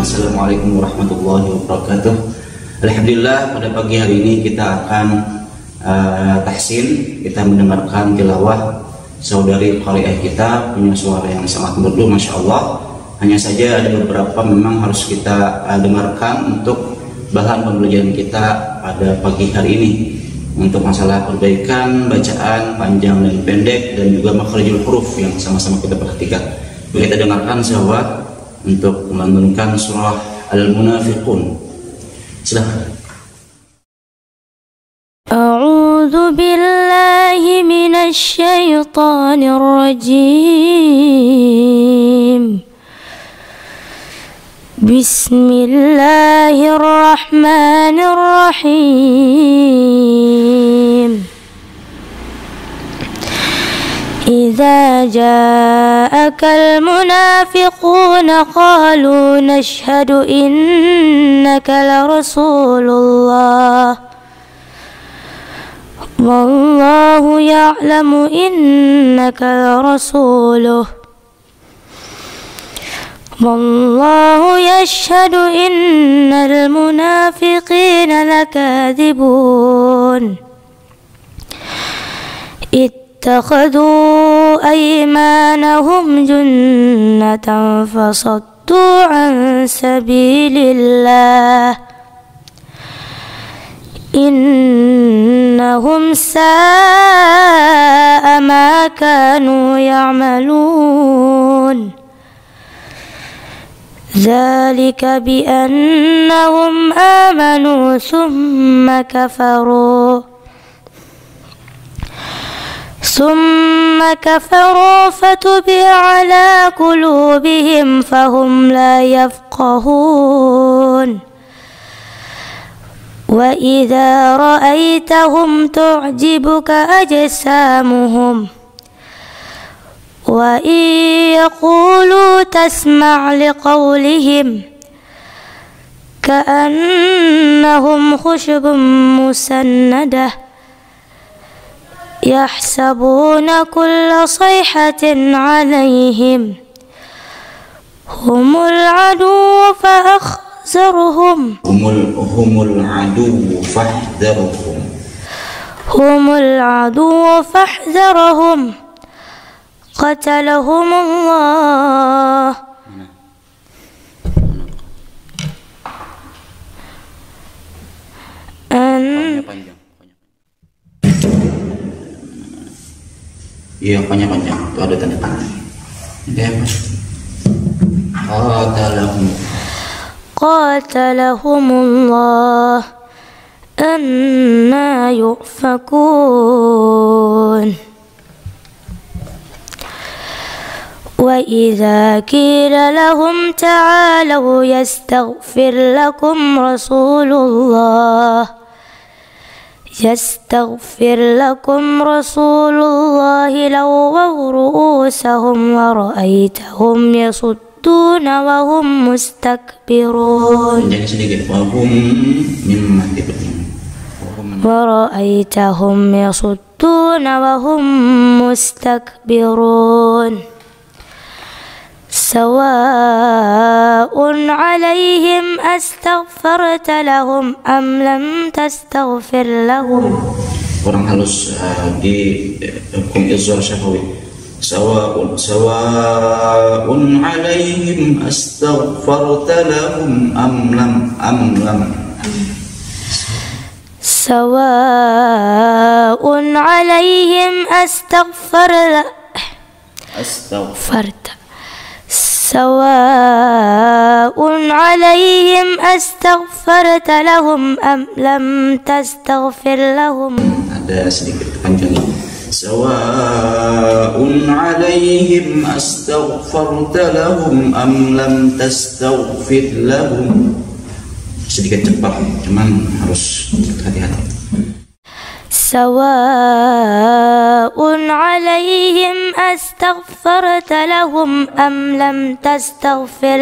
Assalamualaikum warahmatullahi wabarakatuh. Alhamdulillah, pada pagi hari ini kita akan tahsin. Kita mendengarkan tilawah saudari qari'ah kita, punya suara yang sangat merdu, Masya Allah. Hanya saja ada beberapa memang harus kita dengarkan untuk bahan pembelajaran kita pada pagi hari ini, untuk masalah perbaikan bacaan panjang dan pendek, dan juga makhrijul huruf yang sama-sama kita perhatikan. Kita dengarkan sahabat untuk melantunkan surah Al-Munafiqun. Silakan. A'udzu billahi minasy syaithanir rajim. Bismillahirrahmanirrahim. Idza ja'akal munafiquna qalu nashhadu innaka la rasulullah wallahu ya'lamu innaka la rasuluh wallahu yashhadu innal munafiqina lakadhibun. اتخذوا أيمانهم جنة فصدوا عن سبيل الله إنهم ساء ما كانوا يعملون ذلك بأنهم آمنوا ثم كفروا فتبع على قلوبهم فهم لا يفقهون وإذا رأيتهم تعجبك أجسامهم وإن يقولوا تسمع لقولهم كأنهم خشب مسندة يحسبون كل صيحة عليهم هم العدو فاحذرهم قتلهم الله. Iya, panjang-panjang. Itu ada tanda tangan. Ini apa? Qatalahumullah anna yufakun. Wa idza qila lahum ta'alu yastaghfir lakum Rasulullah يستغفر لكم رسول الله لووا رؤوسهم ورأيتهم يصدون وهم مستكبرون. ورأيتهم يصدون وهم مستكبرون سواء عليهم أستغفرت لهم أم لم تستغفر لهم. Kurang halus di hukum izhar syafawi. Sawa'un alaihim astaghfarta lahum am lam. Sawa'un alaihim astaghfarta سواء عليهم أستغفرت لهم أم لم تستغفر لهم. Ada sedikit panjangnya. Sawa'un alaihim astaghfarta lahum am lam tastaghfir lahum. Sedikit cepat, cuman harus hati-hati. سواء عليهم أستغفرت لهم أم لم تستغفر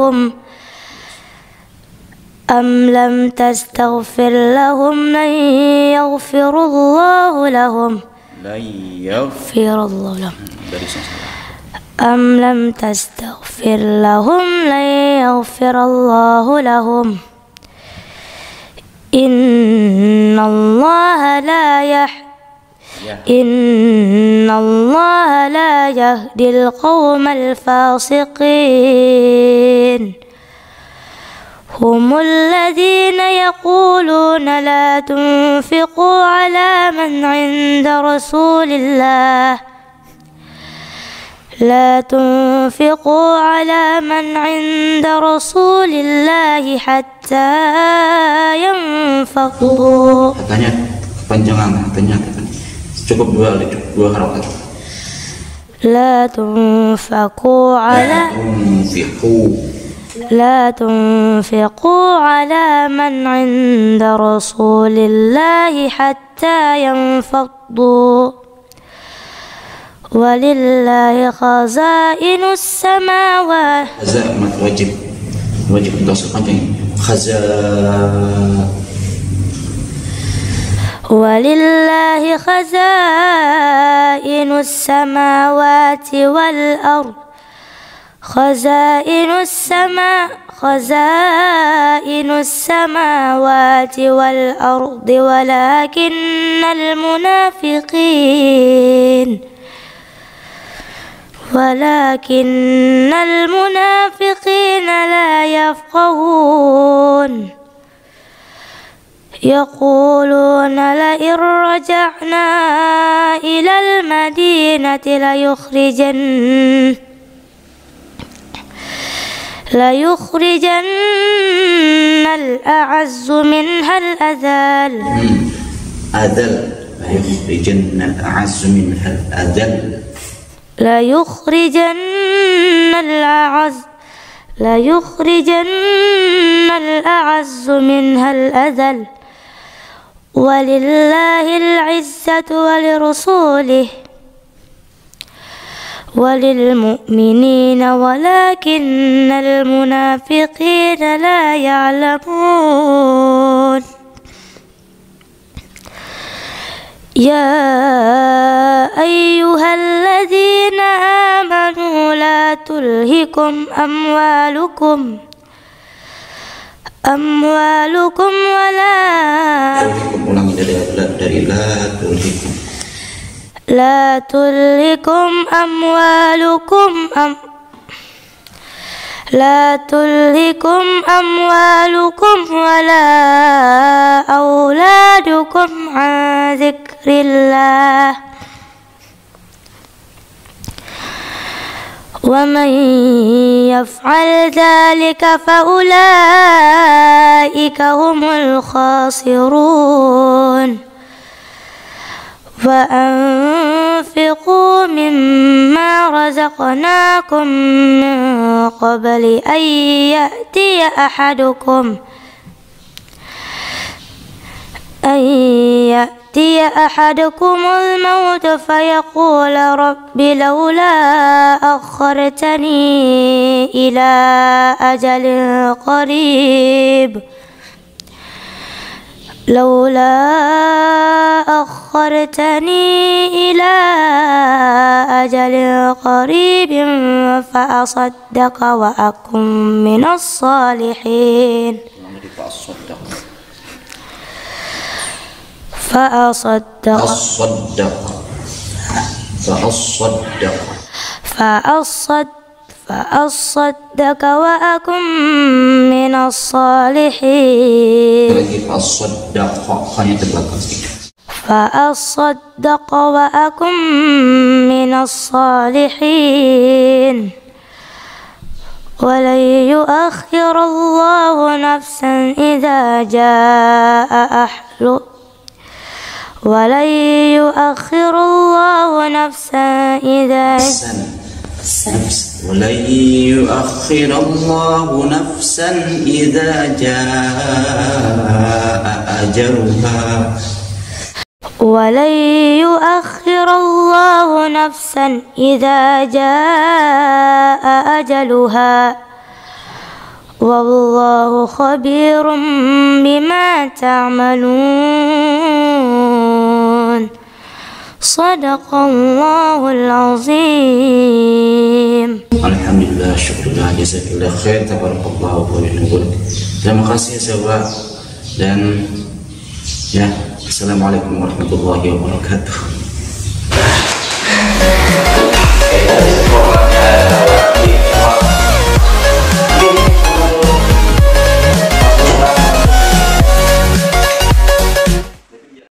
لهم لن يغفر الله لهم أم لم تستغفر لهم لن يغفر الله لهم إن الله لا يهدي القوم الفاسقين هم الذين يقولون لا تنفقوا على من عند رسول الله حتى ينفضوا. Katanya kepanjangan, katanya cukup dua harakat. لا تنفقوا على من عند رسول الله حتى ينفضوا ولله خزائن السماوات. wajib untuk sepanjang ولله خزائن السماوات والأرض ولكن المنافقين لا يفقهون يقولون لئن رجعنا إلى المدينة ليخرجن الأعز منها الأذل ولله العزة ولرسوله وللمؤمنين ولكن المنافقين لا يعلمون. يا أيها الذين آمنوا لا تلهكم أموالكم لا تلهكم أموالكم ولا أولادكم عن ذكر الله ومن يفعل ذلك فأولئك هم الخاسرون. وأنفقوا مما رزقناكم من قبل أن يأتي أحدكم الموت فيقول رب لولا أخرتني إلى أجل قريب فأصدق وأكن من الصالحين. فأصدق وأكن من الصالحين. ولن يؤخر الله نفسا إذا جاء أجلها والله خبير بما تعملون. Sadaqallahul azim. Alhamdulillah, syukurlah, jazakillah khair, tabarakallahu wa bihamdihi. Terima kasih sahabat, dan ya, assalamualaikum warahmatullahi wabarakatuh.